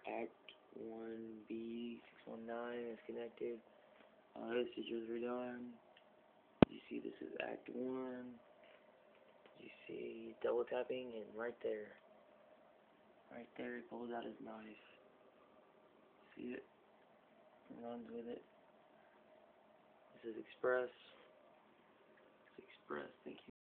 Act 1B 619 is connected. All those features were done. You see this is Act 1. You see double tapping, and right there he pulls out his knife. See it? Runs with it. This is Express. It's Express. Thank you.